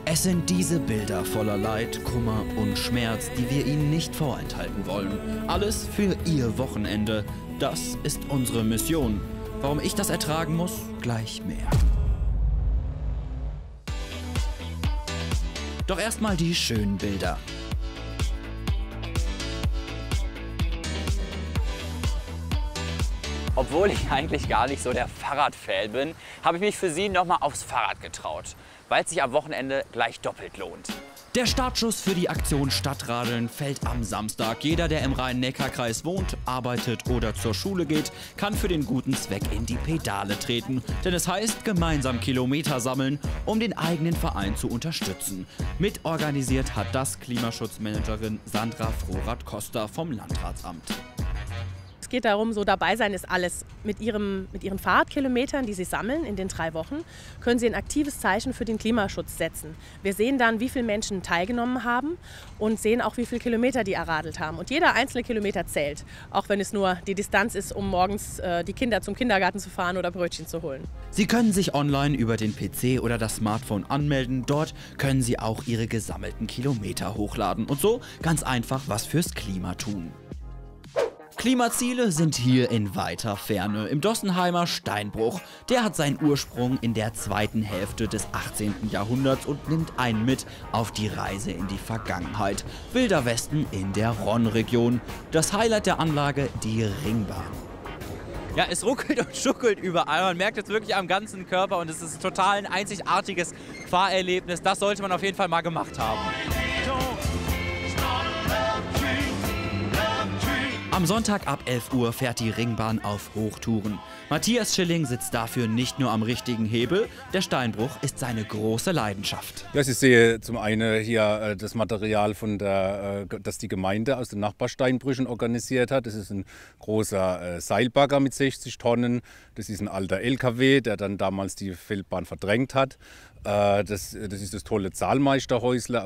Es sind diese Bilder voller Leid, Kummer und Schmerz, die wir Ihnen nicht vorenthalten wollen. Alles für Ihr Wochenende. Das ist unsere Mission. Warum ich das ertragen muss, gleich mehr. Doch erstmal die schönen Bilder. Obwohl ich eigentlich gar nicht so der Fahrradfan bin, habe ich mich für Sie nochmal aufs Fahrrad getraut, weil es sich am Wochenende gleich doppelt lohnt. Der Startschuss für die Aktion Stadtradeln fällt am Samstag. Jeder, der im Rhein-Neckar-Kreis wohnt, arbeitet oder zur Schule geht, kann für den guten Zweck in die Pedale treten. Denn es heißt, gemeinsam Kilometer sammeln, um den eigenen Verein zu unterstützen. Mitorganisiert hat das Klimaschutzmanagerin Sandra Frorath-Costa vom Landratsamt. Es geht darum, so dabei sein ist alles. Mit ihren Fahrradkilometern, die sie sammeln in den 3 Wochen, können sie ein aktives Zeichen für den Klimaschutz setzen. Wir sehen dann, wie viele Menschen teilgenommen haben und sehen auch, wie viele Kilometer die erradelt haben. Und jeder einzelne Kilometer zählt, auch wenn es nur die Distanz ist, um morgens die Kinder zum Kindergarten zu fahren oder Brötchen zu holen. Sie können sich online über den PC oder das Smartphone anmelden. Dort können Sie auch Ihre gesammelten Kilometer hochladen und so ganz einfach was fürs Klima tun. Klimaziele sind hier in weiter Ferne. Im Dossenheimer Steinbruch. Der hat seinen Ursprung in der zweiten Hälfte des 18. Jahrhunderts und nimmt einen mit auf die Reise in die Vergangenheit. Wilder Westen in der Rhône-Region. Das Highlight der Anlage, die Ringbahn. Ja, es ruckelt und schuckelt überall. Man merkt es wirklich am ganzen Körper und es ist total ein einzigartiges Fahrerlebnis. Das sollte man auf jeden Fall mal gemacht haben. Am Sonntag ab 11 Uhr fährt die Ringbahn auf Hochtouren. Matthias Schilling sitzt dafür nicht nur am richtigen Hebel, der Steinbruch ist seine große Leidenschaft. Ja, ich sehe zum einen hier das Material, das die Gemeinde aus den Nachbarsteinbrüchen organisiert hat. Das ist ein großer Seilbagger mit 60 Tonnen. Das ist ein alter LKW, der dann damals die Feldbahn verdrängt hat. Das ist das tolle Zahlmeisterhäusle,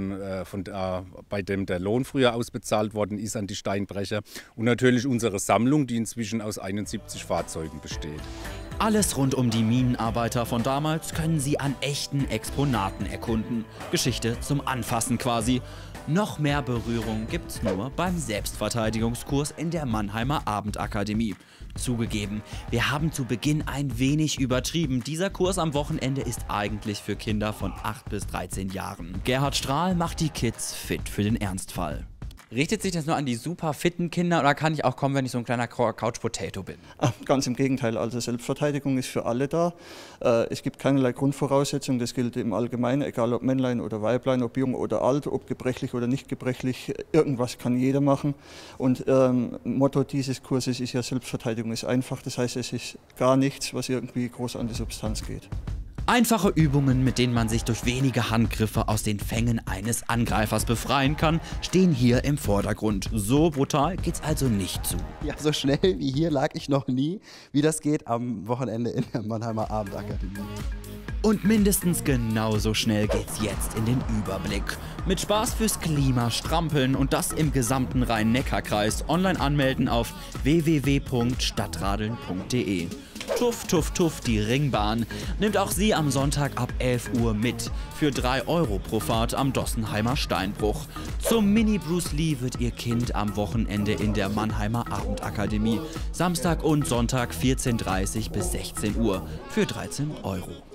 bei dem der Lohn früher ausbezahlt worden ist an die Steinbrecher. Und natürlich unsere Sammlung, die inzwischen aus 71 Fahrzeugen besteht. Alles rund um die Minenarbeiter von damals können Sie an echten Exponaten erkunden. Geschichte zum Anfassen quasi. Noch mehr Berührung gibt's nur beim Selbstverteidigungskurs in der Mannheimer Abendakademie. Zugegeben, wir haben zu Beginn ein wenig übertrieben. Dieser Kurs am Wochenende ist eigentlich für Kinder von 8 bis 13 Jahren. Gerhard Strahl macht die Kids fit für den Ernstfall. Richtet sich das nur an die super fitten Kinder oder kann ich auch kommen, wenn ich so ein kleiner Couch-Potato bin? Ganz im Gegenteil, also Selbstverteidigung ist für alle da. Es gibt keinerlei Grundvoraussetzungen, das gilt im Allgemeinen, egal ob Männlein oder Weiblein, ob jung oder alt, ob gebrechlich oder nicht gebrechlich, irgendwas kann jeder machen. Und Motto dieses Kurses ist ja, Selbstverteidigung ist einfach, das heißt, es ist gar nichts, was irgendwie groß an die Substanz geht. Einfache Übungen, mit denen man sich durch wenige Handgriffe aus den Fängen eines Angreifers befreien kann, stehen hier im Vordergrund. So brutal geht's also nicht zu. Ja, so schnell wie hier lag ich noch nie, wie das geht am Wochenende in der Mannheimer Abendakademie. Und mindestens genauso schnell geht's jetzt in den Überblick. Mit Spaß fürs Klima strampeln und das im gesamten Rhein-Neckar-Kreis. Online anmelden auf www.stadtradeln.de. Tuff, tuff, tuff, die Ringbahn nimmt auch Sie am Sonntag ab 11 Uhr mit. Für 3 € pro Fahrt am Dossenheimer Steinbruch. Zum Mini-Bruce Lee wird Ihr Kind am Wochenende in der Mannheimer Abendakademie. Samstag und Sonntag 14:30 bis 16 Uhr für 13 €.